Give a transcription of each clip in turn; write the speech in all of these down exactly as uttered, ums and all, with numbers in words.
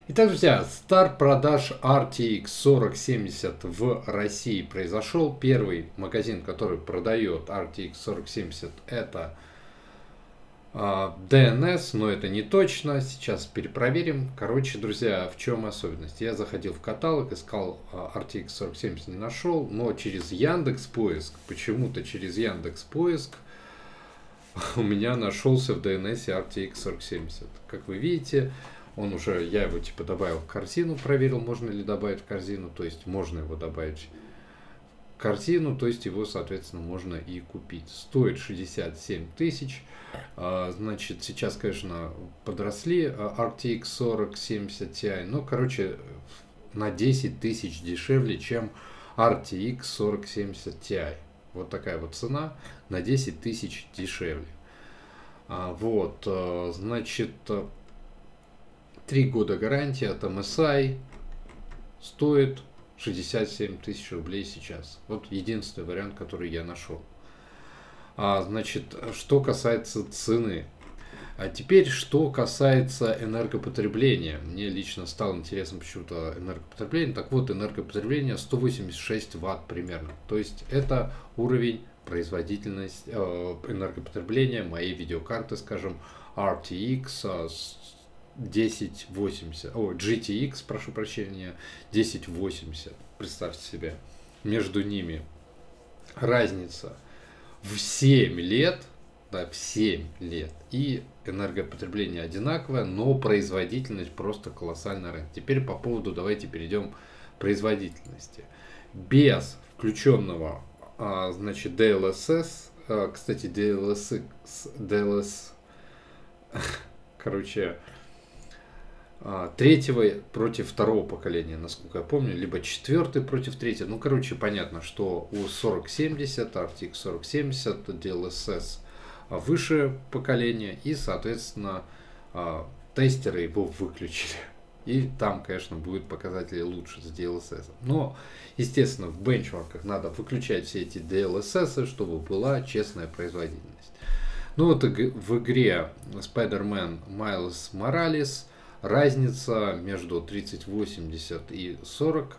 Итак, друзья, старт продаж эр ти икс сорок семьдесят в России произошел. Первый магазин, который продает эр ти икс сорок семьдесят, это э, ди эн эс, но это не точно. Сейчас перепроверим. Короче, друзья, в чем особенность? Я заходил в каталог, искал э, эр ти икс сорок семьдесят, не нашел, но через Яндекс.Поиск, почему-то через Яндекс.Поиск у меня нашелся в ди эн эс эр ти икс сорок семьдесят. Как вы видите, он уже, я его типа добавил в корзину, проверил, можно ли добавить в корзину, то есть можно его добавить в корзину, то есть его, соответственно, можно и купить. Стоит шестьдесят семь тысяч, значит, сейчас, конечно, подросли эр ти икс сорок семьдесят Ti, но, короче, на десять тысяч дешевле, чем эр ти икс сорок семьдесят Ti. Вот такая вот цена, на десять тысяч дешевле. Вот, значит, три года гарантии от эм эс ай, стоит шестьдесят семь тысяч рублей сейчас. Вот единственный вариант, который я нашел. А, значит, что касается цены. А теперь, что касается энергопотребления. Мне лично стало интересно почему-то энергопотребление. Так вот, энергопотребление сто восемьдесят шесть ватт примерно. То есть это уровень производительности э, энергопотребления моей видеокарты, скажем, эр ти икс десять восемьдесят, о, джи ти экс, прошу прощения, десять восемьдесят. Представьте себе, между ними разница в семь лет, да, в семь лет, и энергопотребление одинаковое, но производительность просто колоссальная. Теперь по поводу, давайте перейдем к производительности. Без включенного, а, значит, ди эл эс эс, а, кстати, ди эл эс, ди эл эс, короче, третьего против второго поколения, насколько я помню, либо четвертый против третьего. Ну, короче, понятно, что у сорок семьдесят, эр ти икс сорок семьдесят, ди эл эс эс выше поколения, и, соответственно, тестеры его выключили. И там, конечно, будут показатели лучше с ди эл эс эс. Но, естественно, в бенчмарках надо выключать все эти ди эл эс эс, чтобы была честная производительность. Ну вот в игре Spider-Man Miles Morales разница между тридцать восемьдесят и сорок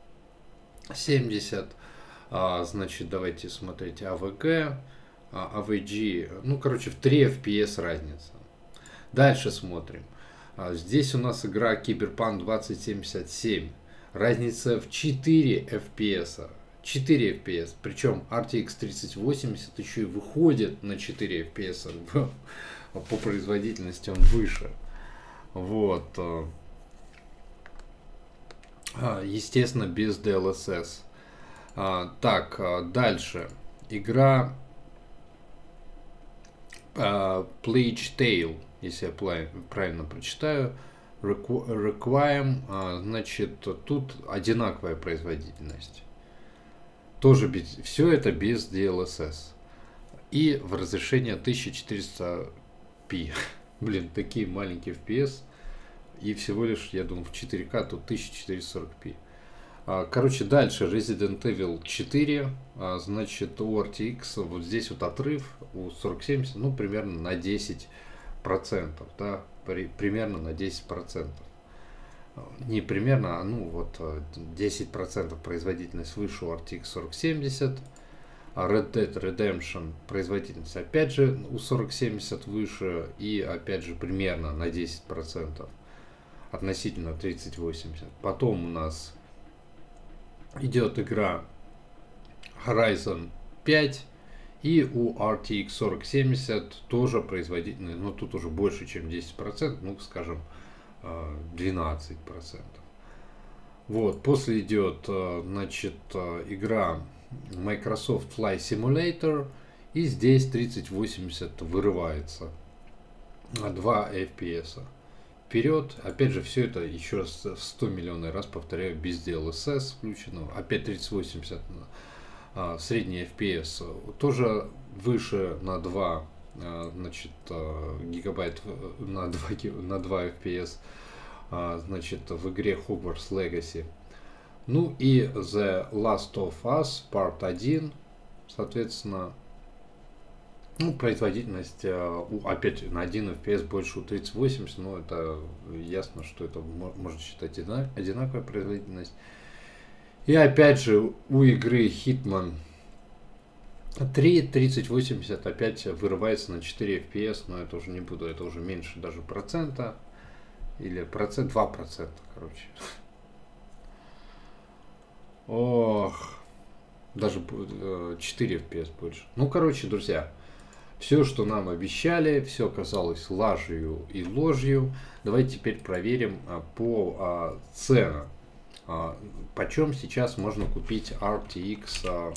семьдесят. А, значит, давайте смотреть эй ви джи, эй ви джи, ну, короче, в три эф пи эс разница. Дальше смотрим. А, здесь у нас игра Cyberpunk двадцать семьдесят семь. Разница в четыре эф пи эс. четыре эф пи эс. Причем эр ти икс тридцать восемьдесят еще и выходит на четыре эф пи эс. По производительности он выше. Вот. Естественно, без ди эл эс эс. Так, дальше. Игра Plague Tale, если я правильно прочитаю. Requiem, значит, тут одинаковая производительность. Тоже без, все это без ди эл эс эс. И в разрешении тысяча четыреста пи. Блин, такие маленькие эф пи эс. И всего лишь, я думаю, в четыре ка тут тысяча четыреста сорок пи. Короче, дальше Resident Evil четыре. Значит, у эр ти икс вот здесь вот отрыв у сорок семьдесят, ну, примерно на десять процентов. Да, при, примерно на десять процентов. Не примерно, а ну вот десять процентов производительность выше у эр ти икс сорок семьдесят. А Red Dead Redemption производительность опять же у сорок семьдесят выше, и опять же примерно на десять процентов относительно тридцать восемьдесят. Потом у нас идет игра Horizon пять, и у эр ти икс сорок семьдесят тоже производительность, но тут уже больше чем десять процентов, ну скажем двенадцать процентов. Вот, после идет, значит, игра Microsoft Flight Simulator, и здесь тридцать восемьдесят вырывается на два эф пи эс. Вперед, опять же, все это еще раз сто миллионов раз повторяю, без ди эл эс эс включено. Опять тридцать восемьдесят, а, средний эф пи эс тоже выше на два, а, значит, гигабайт, на два, на два эф пи эс, а, значит, в игре Hogwarts Legacy. Ну и The Last of Us Part один, соответственно, Ну, производительность, опять на один эф пи эс больше у тридцать восемьдесят, но это ясно, что это можно считать одинаковая производительность. И опять же у игры Hitman три тридцать восемьдесят опять вырывается на четыре эф пи эс, но это уже не буду, это уже меньше даже процента. Или процент, два процента, короче. Ох, даже четыре эф пи эс больше. Ну, короче, друзья, все, что нам обещали, все оказалось лажью и ложью. Давайте теперь проверим а, по а, ценам. А, почем сейчас можно купить ар ти экс а,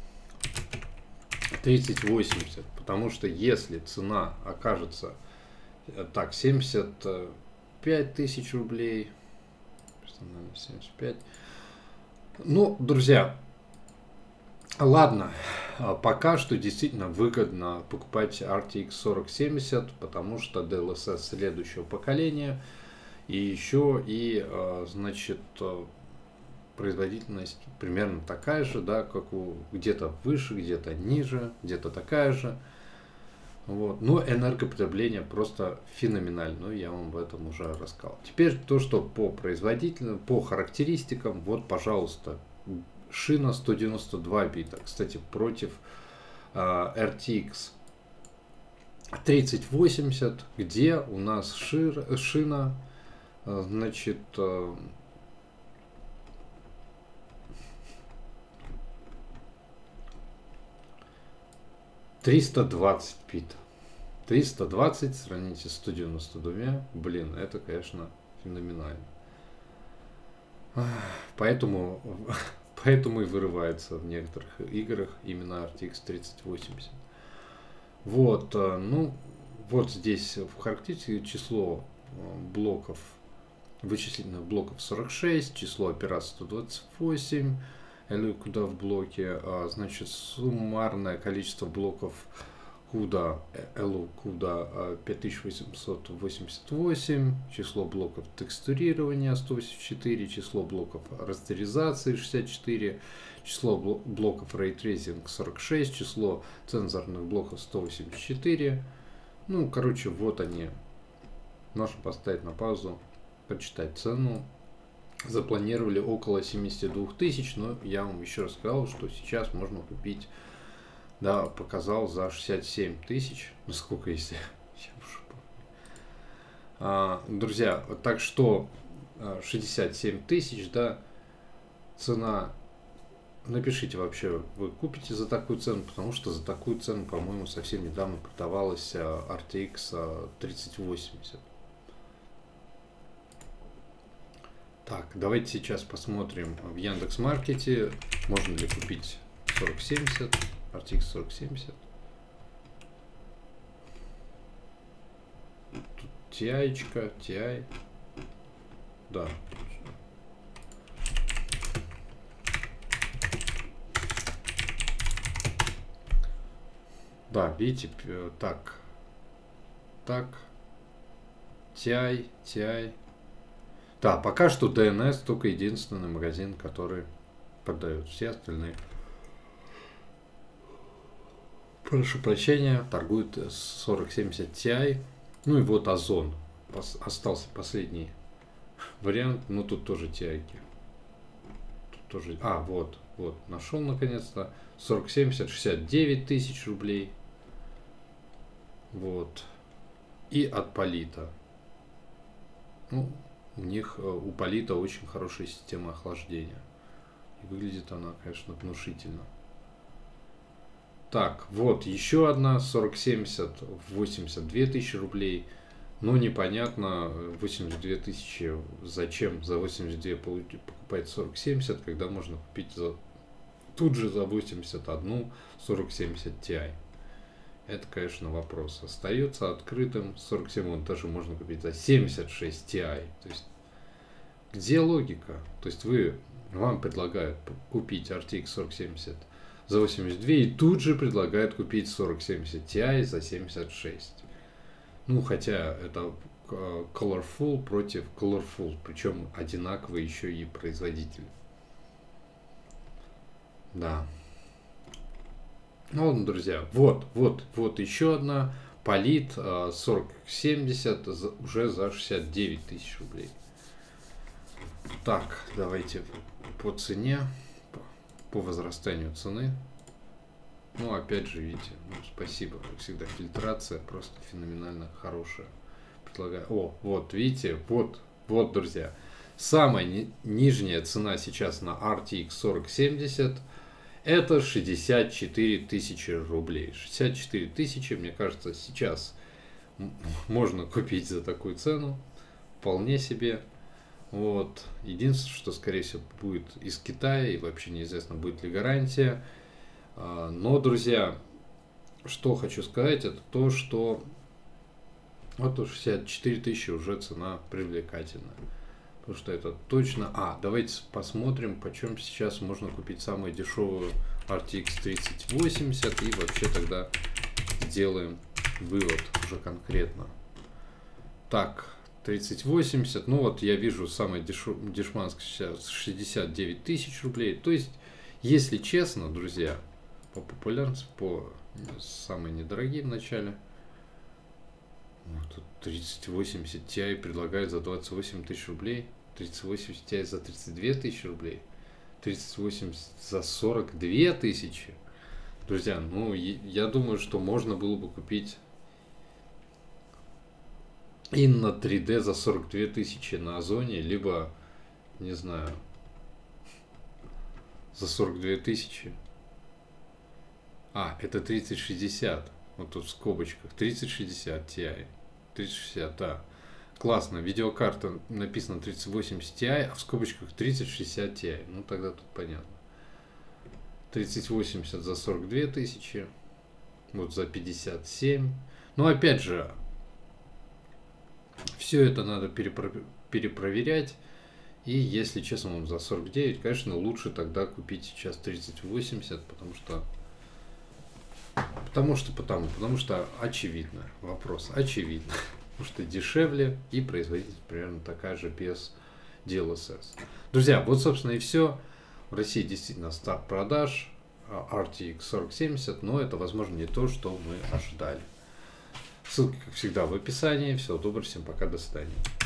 тридцать восемьдесят? Потому что если цена окажется так, семьдесят пять тысяч рублей, семьдесят пять. Ну, друзья, ладно, пока что действительно выгодно покупать ар ти экс сорок семьдесят, потому что ди эл эс эс следующего поколения, и еще и, значит, производительность примерно такая же, да, как у где-то выше, где-то ниже, где-то такая же. Вот. Но энергопотребление просто феноменально, я вам об этом уже рассказал. Теперь то, что по производительным, по характеристикам, вот, пожалуйста, шина сто девяносто два бита, кстати, против э, эр ти экс тридцать восемьдесят, где у нас шир, шина, э, значит, э, триста двадцать бит. триста двадцать сравните с сто девяносто два. Блин, это, конечно, феноменально. Поэтому, поэтому и вырывается в некоторых играх именно ар ти экс тридцать восемьдесят. Вот, ну, вот здесь в характеристике число блоков, вычислительных блоков сорок шесть, число операций сто двадцать восемь. эл куда в блоке, значит, суммарное количество блоков куда, эл куда пять тысяч восемьсот восемьдесят восемь, число блоков текстурирования сто восемьдесят четыре, число блоков растеризации шестьдесят четыре, число блоков рейтрейсинг сорок шесть, число цензорных блоков сто восемьдесят четыре. Ну, короче, вот они. Можно поставить на паузу, почитать цену. Запланировали около семидесяти двух тысяч, но я вам еще раз сказал, что сейчас можно купить, да, показал за шестьдесят семь тысяч, ну сколько если, а, друзья, так что шестьдесят семь тысяч, да, цена, напишите вообще, вы купите за такую цену, потому что за такую цену, по-моему, совсем недавно продавалась ар ти экс тридцать восемьдесят. Так, давайте сейчас посмотрим в Яндекс.Маркете, можно ли купить сорок семьдесят, ар ти экс сорок семьдесят. Тут ти ай-чка, ти ай. Да. Да, видите, так. Так. ти ай, ти ай. Да, пока что ди эн эс только единственный магазин, который продает. Все остальные, прошу прощения, торгуют с сорок семьдесят ти ай. Ну и вот Озон. Остался последний вариант. Ну тут тоже ти ай-ки. Тут тоже... А, вот, вот, нашел наконец-то. сорок семьдесят, шестьдесят девять тысяч рублей. Вот. И от Полита. Ну, у них, у Полита очень хорошая система охлаждения. И выглядит она, конечно, внушительно. Так, вот еще одна, сорок семьдесят, восемьдесят две тысячи рублей. Ну, непонятно, восемьдесят две тысячи, зачем за восемьдесят две покупать сорок семьдесят, когда можно купить за, тут же за восемьдесят один сорок семьдесят ти ай. Это, конечно, вопрос остается открытым. сорок семь вон даже можно купить за семьдесят шесть ти ай. То есть, где логика? То есть, вы, вам предлагают купить ар ти экс сорок семьдесят за восемьдесят два и тут же предлагают купить сорок семьдесят ти ай за семьдесят шесть. Ну, хотя это Colorful против Colorful, причем одинаковые еще и производители. Да. Ну, друзья, вот, вот, вот еще одна. Полит сорок семьдесят уже за шестьдесят девять тысяч рублей. Так, давайте по цене, по, по возрастанию цены. Ну, опять же, видите, ну, спасибо, как всегда, фильтрация просто феноменально хорошая. Предлагаю. О, вот, видите, вот, вот, друзья, самая ни нижняя цена сейчас на ар ти икс сорок семьдесят это шестьдесят четыре тысячи рублей. шестьдесят четыре тысячи, мне кажется, сейчас можно купить за такую цену, вполне себе. Вот. Единственное, что, скорее всего, будет из Китая, и вообще неизвестно, будет ли гарантия. Но, друзья, что хочу сказать, это то, что вот шестьдесят четыре тысячи уже цена привлекательная. Потому что это точно... А, давайте посмотрим, почем сейчас можно купить самую дешевую ар ти икс тридцать восемьдесят. И вообще тогда сделаем вывод уже конкретно. Так, тридцать восемьдесят. Ну вот я вижу самая дешманская сейчас шестьдесят девять тысяч рублей. То есть, если честно, друзья, по популярности, по самые недорогие в начале. Тут тридцать восемьдесят Ti предлагают за двадцать восемь тысяч рублей. тридцать восемьдесят Ti за тридцать две тысячи рублей. тридцать восемьдесят за сорок две тысячи. Друзья, ну я думаю, что можно было бы купить Inno три дэ за сорок две тысячи на Озоне, либо, не знаю, за сорок две тысячи. А, это тридцать шестьдесят. Вот тут в скобочках. тридцать шестьдесят Ti. тридцать шестьдесят, да. Классно. Видеокарта написано тридцать восемьдесят Ti, а в скобочках тридцать шестьдесят Ti. Ну, тогда тут понятно. тридцать восемьдесят за сорок две тысячи. Вот за пятьдесят семь. Но опять же, все это надо перепро перепроверять. И если честно, вам за сорок девять, конечно, лучше тогда купить сейчас тридцать восемьдесят, потому что... Потому что, потому, потому что очевидно, вопрос очевидно, потому что дешевле и производительность примерно такая же без ди эл эс эс. Друзья, вот собственно и все. В России действительно старт продаж ар ти икс сорок семьдесят, но это возможно не то, что мы ожидали. Ссылки, как всегда, в описании. Всего доброго, всем пока, до свидания.